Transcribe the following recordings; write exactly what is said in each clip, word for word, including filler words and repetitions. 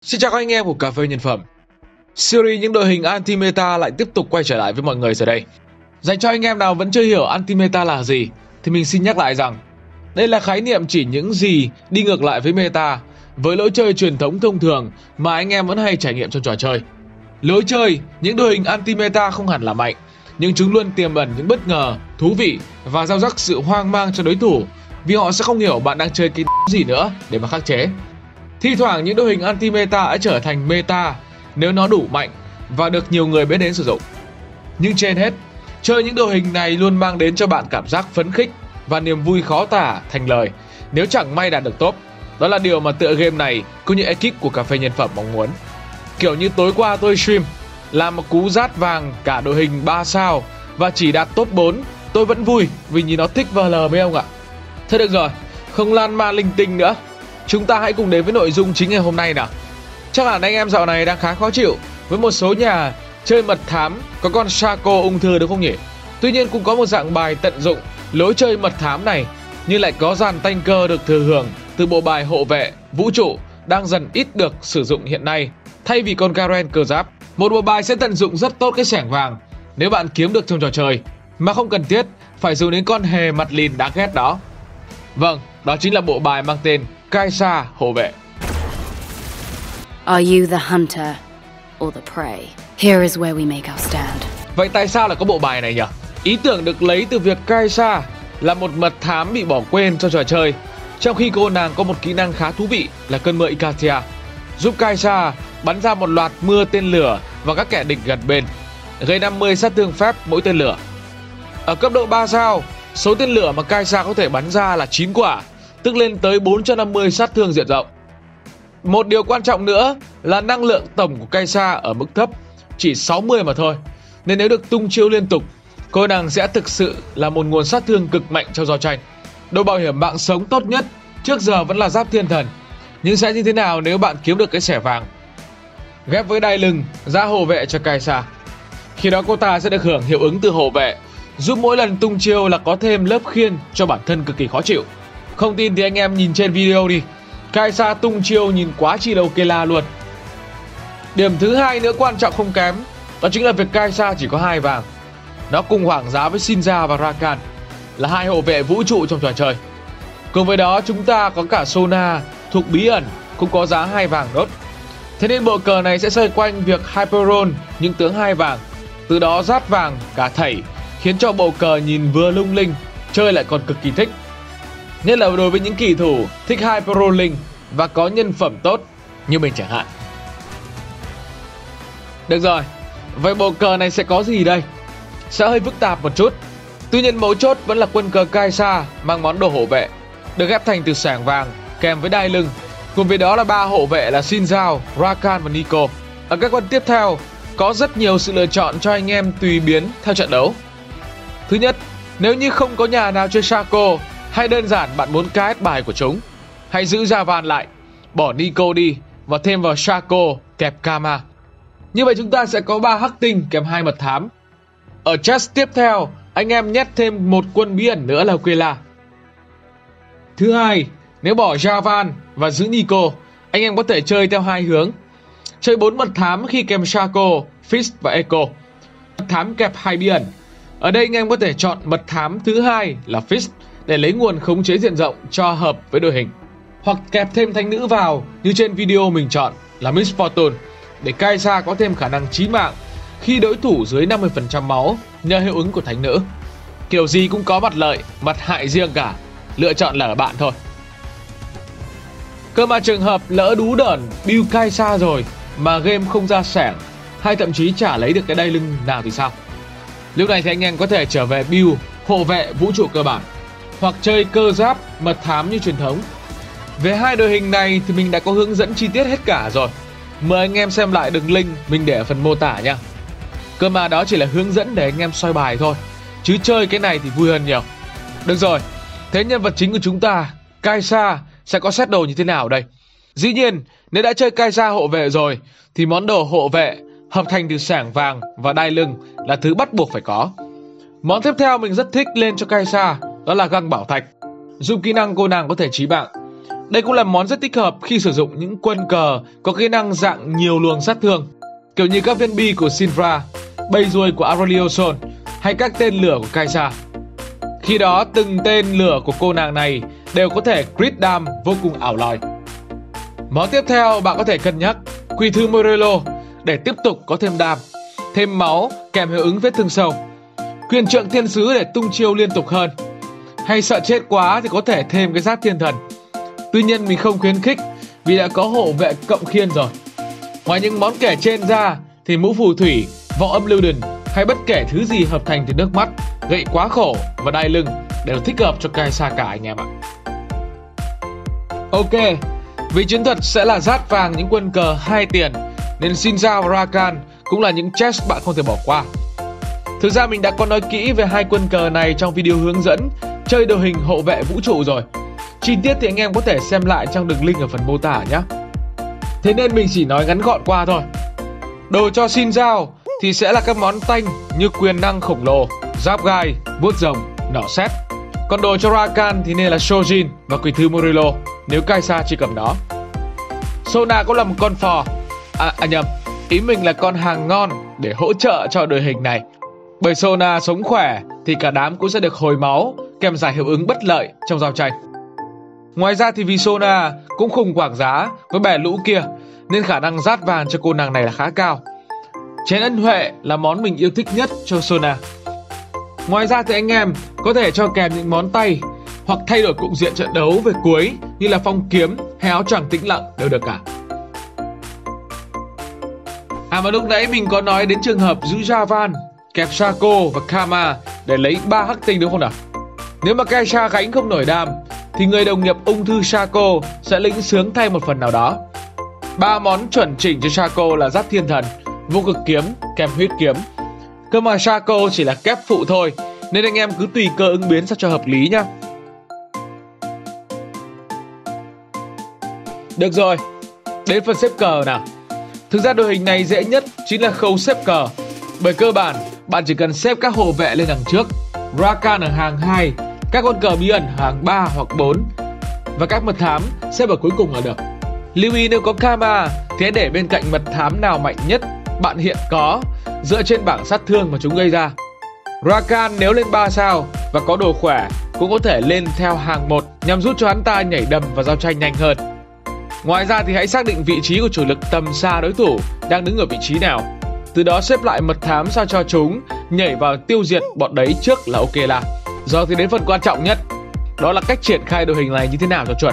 Xin chào các anh em của Cà phê Nhân Phẩm. Series những đội hình anti-meta lại tiếp tục quay trở lại với mọi người giờ đây. Dành cho anh em nào vẫn chưa hiểu anti-meta là gì thì mình xin nhắc lại rằng đây là khái niệm chỉ những gì đi ngược lại với meta, với lối chơi truyền thống thông thường mà anh em vẫn hay trải nghiệm trong trò chơi. Lối chơi những đội hình anti-meta không hẳn là mạnh, nhưng chúng luôn tiềm ẩn những bất ngờ, thú vị và gieo rắc sự hoang mang cho đối thủ, vì họ sẽ không hiểu bạn đang chơi cái gì nữa để mà khắc chế. Thi thoảng những đội hình anti-meta đã trở thành meta nếu nó đủ mạnh và được nhiều người biết đến sử dụng. Nhưng trên hết, chơi những đội hình này luôn mang đến cho bạn cảm giác phấn khích và niềm vui khó tả thành lời nếu chẳng may đạt được top. Đó là điều mà tựa game này cũng như ekip của Cà phê Nhân Phẩm mong muốn. Kiểu như tối qua tôi stream làm một cú rát vàng cả đội hình ba sao và chỉ đạt top bốn, tôi vẫn vui vì nhìn nó thích vờ lờ mấy ông ạ. Thôi được rồi, không lan man linh tinh nữa, chúng ta hãy cùng đến với nội dung chính ngày hôm nay nào. Chắc hẳn anh em dạo này đang khá khó chịu với một số nhà chơi mật thám có con Shaco ung thư đúng không nhỉ? Tuy nhiên cũng có một dạng bài tận dụng lối chơi mật thám này, nhưng lại có dàn tanker được thừa hưởng từ bộ bài hộ vệ vũ trụ đang dần ít được sử dụng hiện nay thay vì con Garen cơ giáp. Một bộ bài sẽ tận dụng rất tốt cái xẻng vàng nếu bạn kiếm được trong trò chơi mà không cần thiết phải dùng đến con hề mặt lìn đáng ghét đó. Vâng, đó chính là bộ bài mang tên Kai'Sa hộ vệ. Are you the hunter or the prey? Here is where we make our stand. Vậy tại sao lại có bộ bài này nhỉ? Ý tưởng được lấy từ việc Kai'Sa là một mật thám bị bỏ quên trong trò chơi, trong khi cô nàng có một kỹ năng khá thú vị là cơn mưa Ikatia, giúp Kai'Sa bắn ra một loạt mưa tên lửa vào các kẻ địch gần bên, gây năm mươi sát thương phép mỗi tên lửa. Ở cấp độ ba sao, số tên lửa mà Kai'Sa có thể bắn ra là chín quả, tức lên tới bốn trăm năm mươi sát thương diện rộng. Một điều quan trọng nữa là năng lượng tổng của Kai'Sa ở mức thấp, chỉ sáu mươi mà thôi, nên nếu được tung chiêu liên tục, cô nàng sẽ thực sự là một nguồn sát thương cực mạnh trong giao tranh. Độ bảo hiểm mạng sống tốt nhất trước giờ vẫn là giáp thiên thần, nhưng sẽ như thế nào nếu bạn kiếm được cái xẻ vàng ghép với đai lưng ra hộ vệ cho Kai'Sa? Khi đó cô ta sẽ được hưởng hiệu ứng từ hộ vệ, giúp mỗi lần tung chiêu là có thêm lớp khiên cho bản thân cực kỳ khó chịu. Không tin thì anh em nhìn trên video đi, Kai'Sa tung chiêu nhìn quá chi là ok la luôn. Điểm thứ hai nữa quan trọng không kém, đó chính là việc Kai'Sa chỉ có hai vàng. Nó cùng hoảng giá với Shinja và Rakan, là hai hộ vệ vũ trụ trong trò chơi. Cùng với đó chúng ta có cả Sona thuộc bí ẩn cũng có giá hai vàng đốt. Thế nên bộ cờ này sẽ xoay quanh việc Hyperon những tướng hai vàng, từ đó rát vàng cả thảy, khiến cho bộ cờ nhìn vừa lung linh, chơi lại còn cực kỳ thích. Nhất là đối với những kỳ thủ thích Hyperolling và có nhân phẩm tốt như mình chẳng hạn. Được rồi, vậy bộ cờ này sẽ có gì đây? Sẽ hơi phức tạp một chút. Tuy nhiên mấu chốt vẫn là quân cờ Kai'Sa mang món đồ hộ vệ, được ghép thành từ xẻng vàng kèm với đai lưng. Cùng với đó là ba hộ vệ là Shinja, Rakan và Nico. Ở các quân tiếp theo có rất nhiều sự lựa chọn cho anh em tùy biến theo trận đấu. Thứ nhất, nếu như không có nhà nào chơi Shaco, hay đơn giản bạn muốn ca ét bài của chúng, hãy giữ Javan lại, bỏ Nico đi và thêm vào Shaco kẹp Kama. Như vậy chúng ta sẽ có ba hắc tinh kèm hai mật thám. Ở chest tiếp theo, anh em nhét thêm một quân bí ẩn nữa là Quela. Thứ hai, nếu bỏ Javan và giữ Nico, anh em có thể chơi theo hai hướng. Chơi bốn mật thám khi kèm Shaco, Fist và Echo. Mật thám kẹp hai bí ẩn. Ở đây anh em có thể chọn mật thám thứ hai là Fist để lấy nguồn khống chế diện rộng cho hợp với đội hình, hoặc kẹp thêm thánh nữ vào như trên video mình chọn là Miss Fortune để Kai'Sa có thêm khả năng chí mạng khi đối thủ dưới năm mươi phần trăm máu nhờ hiệu ứng của thánh nữ. Kiểu gì cũng có mặt lợi, mặt hại riêng cả, lựa chọn là ở bạn thôi. Cơ mà trường hợp lỡ đú đởn build Kai'Sa rồi mà game không ra xẻng, hay thậm chí chả lấy được cái đai lưng nào thì sao? Lúc này thì anh em có thể trở về build hộ vệ vũ trụ cơ bản, hoặc chơi cơ giáp mật thám như truyền thống. Về hai đội hình này thì mình đã có hướng dẫn chi tiết hết cả rồi, mời anh em xem lại đường link mình để ở phần mô tả nha. Cơ mà đó chỉ là hướng dẫn để anh em soi bài thôi, chứ chơi cái này thì vui hơn nhiều. Được rồi, thế nhân vật chính của chúng ta, Kai'Sa, sẽ có set đồ như thế nào đây? Dĩ nhiên, nếu đã chơi Kai'Sa hộ vệ rồi thì món đồ hộ vệ hợp thành từ xẻng vàng và đai lưng là thứ bắt buộc phải có. Món tiếp theo mình rất thích lên cho Kai'Sa đó là găng bảo thạch, giúp kỹ năng cô nàng có thể chí mạng. Đây cũng là món rất thích hợp khi sử dụng những quân cờ có kỹ năng dạng nhiều luồng sát thương, kiểu như các viên bi của Syndra, bầy ruồi của Aurelio Sol hay các tên lửa của Kai'Sa. Khi đó từng tên lửa của cô nàng này đều có thể crit dam vô cùng ảo lòi. Món tiếp theo bạn có thể cân nhắc Quỷ thư Morello để tiếp tục có thêm đam, thêm máu kèm hiệu ứng vết thương sâu. Quyền trượng thiên sứ để tung chiêu liên tục hơn. Hay sợ chết quá thì có thể thêm cái giáp thiên thần. Tuy nhiên mình không khuyến khích vì đã có hộ vệ cộng khiên rồi. Ngoài những món kể trên ra thì mũ phù thủy, vỏ âm lưu đừng hay bất kể thứ gì hợp thành từ nước mắt, gậy quá khổ và đai lưng đều thích hợp cho Kai'Sa cả anh em ạ. Ok, vì chiến thuật sẽ là rát vàng những quân cờ hai tiền nên Xin-Zhao và Rakan cũng là những chest bạn không thể bỏ qua. Thực ra mình đã có nói kỹ về hai quân cờ này trong video hướng dẫn chơi đội hình hộ vệ vũ trụ rồi. Chi tiết thì anh em có thể xem lại trong đường link ở phần mô tả nhé. Thế nên mình chỉ nói ngắn gọn qua thôi. Đồ cho Xin-Zhao thì sẽ là các món tanh như quyền năng khổng lồ, giáp gai, vuốt rồng, nỏ sét. Còn đồ cho Rakan thì nên là Shojin và Quỷ thư Morello nếu Kai'Sa chỉ cầm nó. Sona cũng là một con phò, à, à nhầm, ý mình là con hàng ngon để hỗ trợ cho đội hình này. Bởi Sona sống khỏe thì cả đám cũng sẽ được hồi máu kèm giải hiệu ứng bất lợi trong giao tranh. Ngoài ra thì vì Sona cũng khủng quảng giá với bè lũ kia nên khả năng rát vàng cho cô nàng này là khá cao. Chén ân huệ là món mình yêu thích nhất cho Sona. Ngoài ra thì anh em có thể cho kèm những món tay hoặc thay đổi cục diện trận đấu về cuối như là phong kiếm hay áo choàng tĩnh lặng đều được cả. À mà lúc nãy mình có nói đến trường hợp giữ Javan, kẹp Shaco và Kama để lấy ba hắc tinh đúng không nào? Nếu mà Kai'Sa gánh không nổi đam thì người đồng nghiệp ung thư Shaco sẽ lĩnh sướng thay một phần nào đó. Ba món chuẩn chỉnh cho Shaco là giáp thiên thần, vô cực kiếm kèm huyết kiếm. Cơ mà Shaco chỉ là kép phụ thôi nên anh em cứ tùy cơ ứng biến sao cho hợp lý nhá. Được rồi, đến phần xếp cờ nào. Thực ra đội hình này dễ nhất chính là khâu xếp cờ. Bởi cơ bản, bạn chỉ cần xếp các hộ vệ lên đằng trước, Rakan ở hàng hai, các con cờ bí ẩn hàng ba hoặc bốn và các mật thám xếp ở cuối cùng là được. Lưu ý nếu có Kama thì hãy để bên cạnh mật thám nào mạnh nhất bạn hiện có dựa trên bảng sát thương mà chúng gây ra. Rakan nếu lên ba sao và có đồ khỏe cũng có thể lên theo hàng một nhằm giúp cho hắn ta nhảy đầm và giao tranh nhanh hơn. Ngoài ra thì hãy xác định vị trí của chủ lực tầm xa đối thủ đang đứng ở vị trí nào. Từ đó xếp lại mật thám sao cho chúng nhảy vào tiêu diệt bọn đấy trước là ok là. Giờ thì đến phần quan trọng nhất, đó là cách triển khai đội hình này như thế nào cho chuẩn.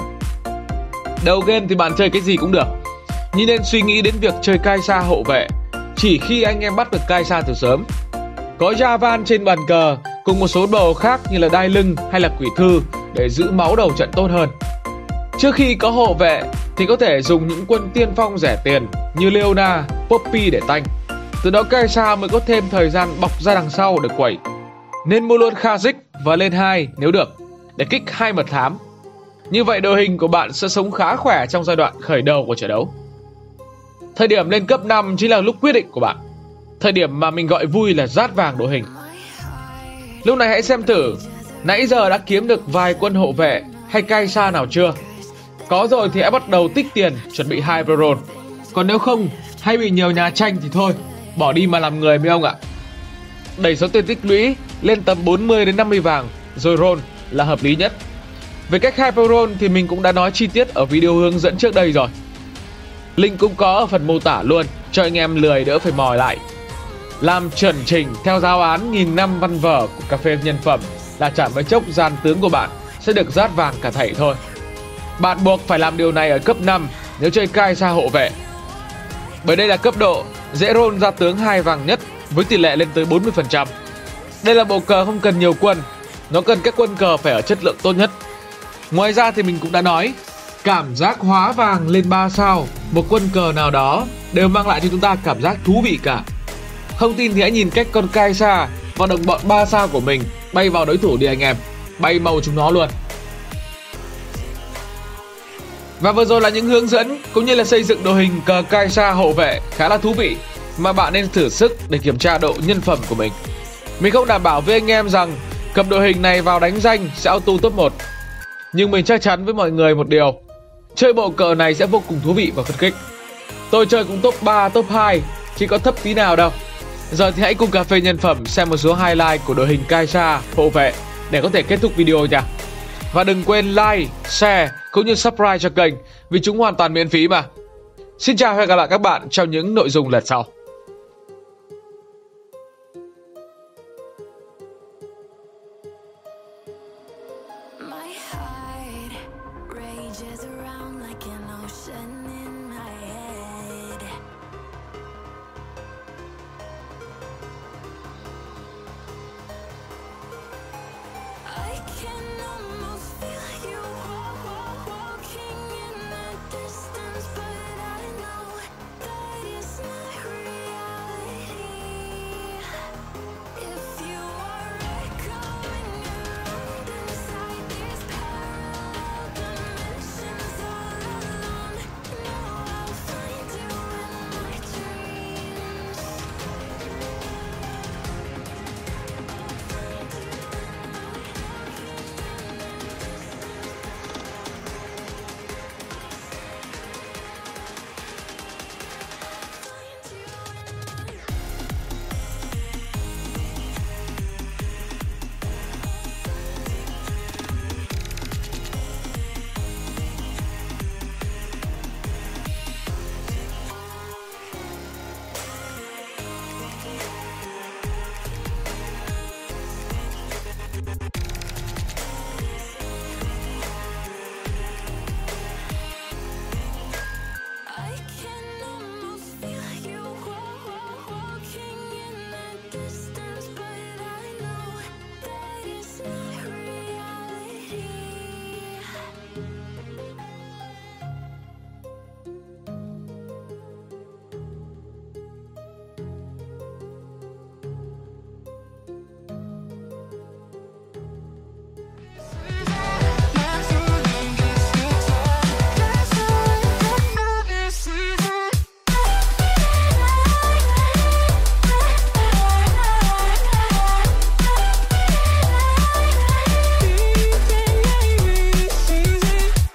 Đầu game thì bạn chơi cái gì cũng được, nhưng nên suy nghĩ đến việc chơi Kai'Sa hộ vệ chỉ khi anh em bắt được Kai'Sa từ sớm. Có Javan trên bàn cờ cùng một số đồ khác như là đai lưng hay là quỷ thư để giữ máu đầu trận tốt hơn. Trước khi có hộ vệ thì có thể dùng những quân tiên phong rẻ tiền như Leona, Poppy để tanh. Từ đó Kai'Sa mới có thêm thời gian bọc ra đằng sau để quẩy. Nên mua luôn Kha'Zix và lên hai nếu được để kích hai mật thám. Như vậy đội hình của bạn sẽ sống khá khỏe trong giai đoạn khởi đầu của trận đấu. Thời điểm lên cấp năm chính là lúc quyết định của bạn. Thời điểm mà mình gọi vui là rát vàng đội hình. Lúc này hãy xem thử nãy giờ đã kiếm được vài quân hộ vệ hay Kai'Sa nào chưa? Có rồi thì hãy bắt đầu tích tiền chuẩn bị Hyper Roll. Còn nếu không hay bị nhiều nhà tranh thì thôi, bỏ đi mà làm người mấy ông ạ. Đẩy số tiền tích lũy lên tầm bốn mươi đến năm mươi vàng rồi roll là hợp lý nhất. Về cách Hyper Roll thì mình cũng đã nói chi tiết ở video hướng dẫn trước đây rồi. Link cũng có ở phần mô tả luôn cho anh em lười đỡ phải mò lại. Làm chuẩn chỉnh theo giáo án nghìn năm văn vở của cà phê nhân phẩm là chả mấy chốc gian tướng của bạn sẽ được rát vàng cả thảy thôi. Bạn buộc phải làm điều này ở cấp năm nếu chơi Kai'Sa hộ vệ. Bởi đây là cấp độ dễ roll ra tướng hai vàng nhất với tỷ lệ lên tới bốn mươi phần trăm. Đây là bộ cờ không cần nhiều quân, nó cần các quân cờ phải ở chất lượng tốt nhất. Ngoài ra thì mình cũng đã nói, cảm giác hóa vàng lên ba sao một quân cờ nào đó đều mang lại cho chúng ta cảm giác thú vị cả. Không tin thì hãy nhìn cách con Kai'Sa và đồng bọn ba sao của mình bay vào đối thủ đi anh em, bay màu chúng nó luôn. Và vừa rồi là những hướng dẫn cũng như là xây dựng đội hình cờ Kai'Sa hộ vệ khá là thú vị mà bạn nên thử sức để kiểm tra độ nhân phẩm của mình. Mình không đảm bảo với anh em rằng cầm đội hình này vào đánh danh sẽ auto top một. Nhưng mình chắc chắn với mọi người một điều, Chơi bộ cờ này sẽ vô cùng thú vị và phấn khích. Tôi chơi cũng top ba, top hai, chứ có thấp tí nào đâu. Giờ thì hãy cùng cà phê nhân phẩm xem một số highlight của đội hình Kai'Sa hộ vệ để có thể kết thúc video nha. Và đừng quên like, share cũng như subscribe cho kênh vì chúng hoàn toàn miễn phí mà. Xin chào và hẹn gặp lại các bạn trong những nội dung lần sau. Rages around like an ocean in my head.